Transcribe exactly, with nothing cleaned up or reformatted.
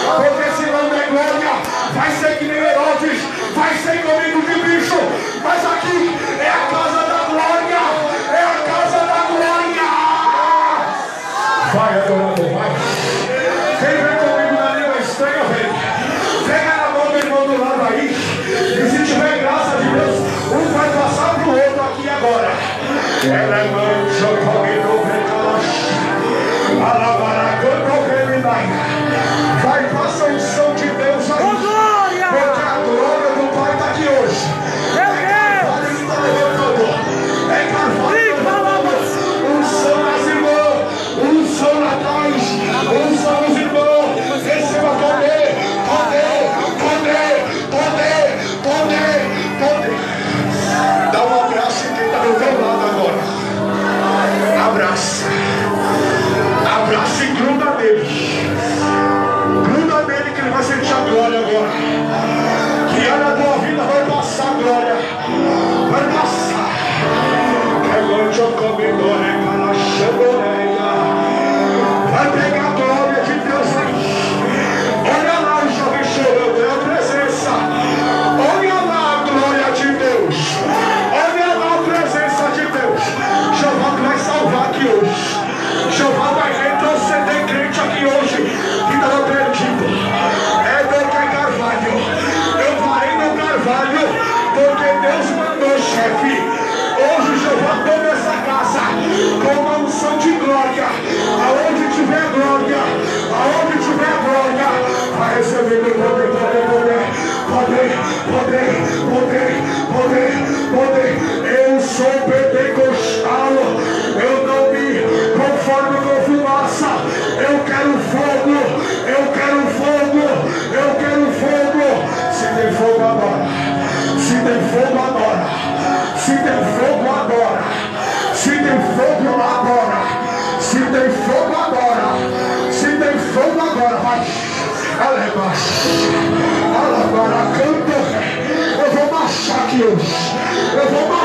Porque se não é glória, vai ser que nem Herodes, vai ser comigo de bicho. Mas aqui é a casa da glória, é a casa da glória. Vai, adorador, vai. Quem vem comigo na língua estranha, vem. Pega na mão do irmão do lado aí. E se tiver graça de Deus, um vai passar pro outro aqui agora. Ela é mãe, vai passar a unção de Deus aí. Porque a glória do Pai está aqui hoje. É Carvalho que está levantando. É Carvalho que está levantando. Unção nas irmãs, unção na trás, unção nos irmãos. Receba poder, poder, poder, poder, poder, poder. Dá um abraço em quem está do teu lado agora. Abraça. Abraça e gruda nele. Gruda nele que ele vai sentir a glória agora. Que a na tua vida vai passar a glória. Vai passar. Vai pegar a glória de Deus aí. Olha lá o jovem chorando. É a presença. Olha lá a glória de Deus. Olha lá a presença de Deus. Jeová vai salvar aqui hoje. Jeová vai retroceder crente aqui hoje que estava perdido. É do que é Carvalho. Eu parei no Carvalho porque Deus mandou, chefe. Hoje Jeová toma essa casa com uma unção de glória. Aonde tiver glória, aonde tiver glória, vai receber o poder, poder, poder, poder, poder, poder, poder, poder. Eu sou pentecostal. Eu não me conformo com fumaça. Eu quero fogo. Eu quero fogo. Eu quero fogo. Se tem fogo agora. Se tem fogo agora. Se tem fogo agora. Se tem fogo agora. Se tem fogo agora. Se tem fogo agora. Vai. Aleluia. Aleluia. Canta. Eu vou marchar aqui hoje. Eu vou marchar.